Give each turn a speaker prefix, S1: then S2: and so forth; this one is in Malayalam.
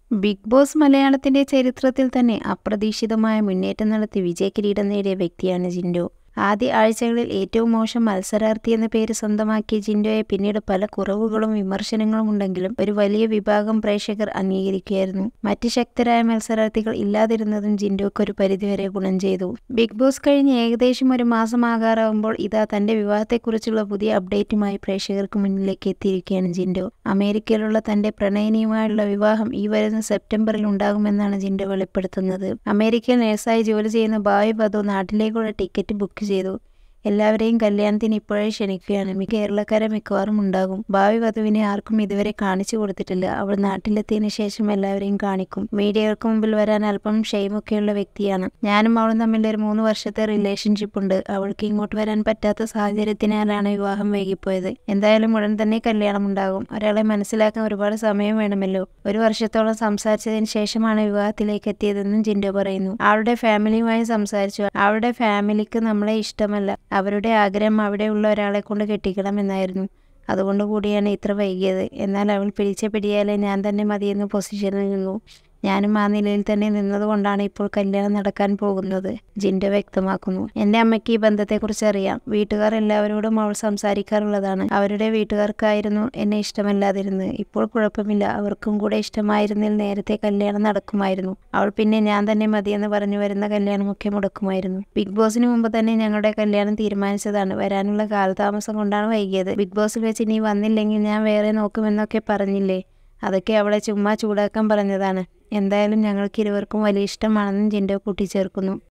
S1: ബിഗ് ബോസ് മലയാളത്തിന്റെ ചരിത്രത്തിൽ തന്നെ അപ്രതീക്ഷിതമായ മുന്നേറ്റം നടത്തി വിജയകിരീടം നേടിയ വ്യക്തിയാണ് ജിൻഡോ. ആദ്യ ആഴ്ചകളിൽ ഏറ്റവും മോശം മത്സരാർത്ഥി എന്ന പേര് സ്വന്തമാക്കിയ ജിൻഡോയെ പിന്നീട് പല കുറവുകളും വിമർശനങ്ങളും ഉണ്ടെങ്കിലും ഒരു വലിയ വിഭാഗം പ്രേക്ഷകർ അംഗീകരിക്കുകയായിരുന്നു. മറ്റ് ശക്തരായ മത്സരാർത്ഥികൾ ഇല്ലാതിരുന്നതും ജിൻഡോയ്ക്ക് ഒരു പരിധിവരെ ഗുണം ചെയ്തു. ബിഗ് ബോസ് കഴിഞ്ഞ് ഏകദേശം ഒരു മാസമാകാറാവുമ്പോൾ ഇതാ തന്റെ വിവാഹത്തെക്കുറിച്ചുള്ള പുതിയ അപ്ഡേറ്റുമായി പ്രേക്ഷകർക്ക് മുന്നിലേക്ക് എത്തിയിരിക്കുകയാണ് ജിൻഡോ. അമേരിക്കയിലുള്ള തന്റെ പ്രണയിനിയുമായുള്ള വിവാഹം ഈ വരുന്ന സെപ്റ്റംബറിൽ ഉണ്ടാകുമെന്നാണ് ജിൻഡോ വെളിപ്പെടുത്തുന്നത്. അമേരിക്കയിൽ നഴ്സായി ജോലി ചെയ്യുന്ന ഭാവി വധു നാട്ടിലേക്കുള്ള ടിക്കറ്റ് ബുക്ക് ചെയ്തു. എല്ലാവരെയും കല്യാണത്തിന് ഇപ്പോഴേ ക്ഷണിക്കുകയാണ്. കേരളക്കാരെ മിക്കവാറും ഉണ്ടാകും. ഭാവി വധുവിനെ ആർക്കും ഇതുവരെ കാണിച്ചു കൊടുത്തിട്ടില്ല. അവൾ നാട്ടിലെത്തിയതിനു ശേഷം എല്ലാവരെയും കാണിക്കും. മീഡിയകൾക്ക് മുമ്പിൽ വരാൻ അല്പം ഷെയ്മൊക്കെയുള്ള വ്യക്തിയാണ്. ഞാനും അവളും തമ്മിൽ ഒരു 3 വർഷത്തെ റിലേഷൻഷിപ്പ് ഉണ്ട്. അവൾക്ക് ഇങ്ങോട്ട് വരാൻ പറ്റാത്ത സാഹചര്യത്തിനാലാണ് വിവാഹം വൈകിപ്പോയത്. എന്തായാലും ഉടൻ തന്നെ കല്യാണം ഉണ്ടാകും. ഒരാളെ മനസ്സിലാക്കാൻ ഒരുപാട് സമയം വേണമല്ലോ. 1 വർഷത്തോളം സംസാരിച്ചതിന് ശേഷമാണ് വിവാഹത്തിലേക്ക് എത്തിയതെന്നും ജിൻഡോ പറയുന്നു. അവളുടെ ഫാമിലിയുമായി സംസാരിച്ചു. അവളുടെ ഫാമിലിക്ക് നമ്മളെ ഇഷ്ടമല്ല. അവരുടെ ആഗ്രഹം അവിടെയുള്ള ഒരാളെ കൊണ്ട് കെട്ടിക്കണം എന്നായിരുന്നു. അതുകൊണ്ട് കൂടിയാണ് ഇത്ര വൈകിയത്. എന്നാൽ അവൾ പിടിച്ച പിടിയാലെ ഞാൻ തന്നെ മതിയെന്ന പൊസിഷനിൽ നിന്നു. ഞാനും ആ നിലയിൽ തന്നെ നിന്നതുകൊണ്ടാണ് ഇപ്പോൾ കല്യാണം നടക്കാൻ പോകുന്നത്, ജിൻഡോ വ്യക്തമാക്കുന്നു. എൻ്റെ അമ്മയ്ക്ക് ഈ ബന്ധത്തെക്കുറിച്ച് അറിയാം. വീട്ടുകാർ എല്ലാവരോടും അവൾ സംസാരിക്കാറുള്ളതാണ്. അവരുടെ വീട്ടുകാർക്കായിരുന്നു എന്നെ ഇഷ്ടമല്ലാതിരുന്നത്. ഇപ്പോൾ കുഴപ്പമില്ല. അവർക്കും കൂടെ ഇഷ്ടമായിരുന്നെങ്കിൽ നേരത്തെ കല്യാണം നടക്കുമായിരുന്നു. അവൾ പിന്നെ ഞാൻ തന്നെ മതിയെന്ന് പറഞ്ഞു വരുന്ന കല്യാണമൊക്കെ മുടക്കുമായിരുന്നു. ബിഗ് ബോസിന് മുമ്പ് തന്നെ ഞങ്ങളുടെ കല്യാണം തീരുമാനിച്ചതാണ്. വരാനുള്ള കാലതാമസം കൊണ്ടാണ് വൈകിയത്. ബിഗ് ബോസിൽ വെച്ച് നീ വന്നില്ലെങ്കിൽ ഞാൻ വേറെ നോക്കുമെന്നൊക്കെ പറഞ്ഞില്ലേ, അതൊക്കെ അവളെ ചുമ്മാ ചൂടാക്കാൻ പറഞ്ഞതാണ്. എന്തായാലും ഞങ്ങൾക്ക് ഇരുവർക്കും വലിയ ഇഷ്ടമാണെന്നും ജിൻഡോ കൂട്ടിച്ചേർക്കുന്നു.